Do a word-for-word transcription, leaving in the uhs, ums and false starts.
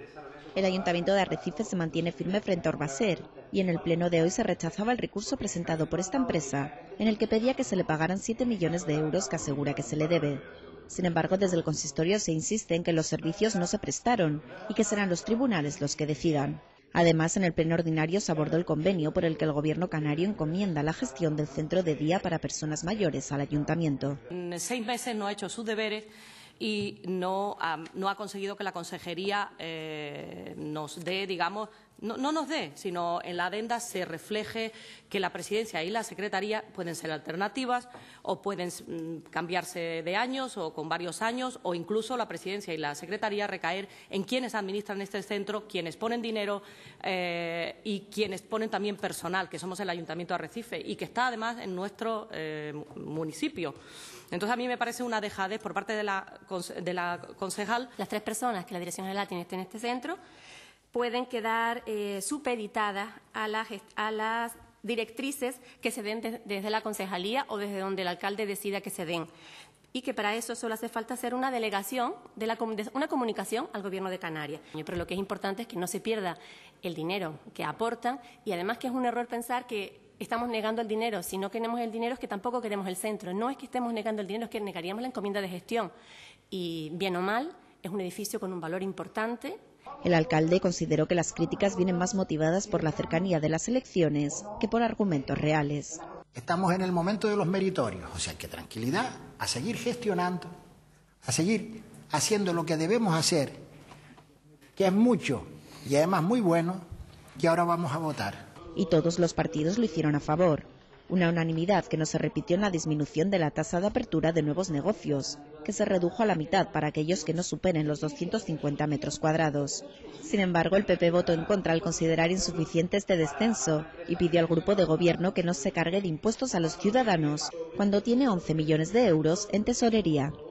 El Ayuntamiento de Arrecife se mantiene firme frente a Orbaser y en el pleno de hoy se rechazaba el recurso presentado por esta empresa, en el que pedía que se le pagaran siete millones de euros que asegura que se le debe. Sin embargo, desde el consistorio se insiste en que los servicios no se prestaron y que serán los tribunales los que decidan. Además, en el pleno ordinario se abordó el convenio por el que el Gobierno canario encomienda la gestión del centro de día para personas mayores al Ayuntamiento. En seis meses no ha hecho sus deberes y no ha, no ha conseguido que la Consejería eh, nos dé, digamos, no, no nos dé, sino en la adenda se refleje que la Presidencia y la Secretaría pueden ser alternativas o pueden mm, cambiarse de años o con varios años, o incluso la Presidencia y la Secretaría recaer en quienes administran este centro, quienes ponen dinero eh, y quienes ponen también personal, que somos el Ayuntamiento de Arrecife y que está además en nuestro eh, municipio. Entonces, a mí me parece una dejadez por parte de la, de la concejal. Las tres personas que la Dirección General tiene en este centro pueden quedar eh, supeditadas a, la a las directrices que se den de, desde la concejalía o desde donde el alcalde decida que se den. Y que para eso solo hace falta hacer una delegación, de la, de una comunicación al Gobierno de Canarias. Pero lo que es importante es que no se pierda el dinero que aportan y además que es un error pensar que estamos negando el dinero. Si no queremos el dinero es que tampoco queremos el centro. No es que estemos negando el dinero, es que negaríamos la encomienda de gestión. Y bien o mal, es un edificio con un valor importante. El alcalde consideró que las críticas vienen más motivadas por la cercanía de las elecciones que por argumentos reales. Estamos en el momento de los meritorios, o sea que tranquilidad, a seguir gestionando, a seguir haciendo lo que debemos hacer, que es mucho y además muy bueno, y ahora vamos a votar. Y todos los partidos lo hicieron a favor. Una unanimidad que no se repitió en la disminución de la tasa de apertura de nuevos negocios, que se redujo a la mitad para aquellos que no superen los doscientos cincuenta metros cuadrados. Sin embargo, el P P votó en contra al considerar insuficiente este descenso y pidió al grupo de gobierno que no se cargue de impuestos a los ciudadanos, cuando tiene once millones de euros en tesorería.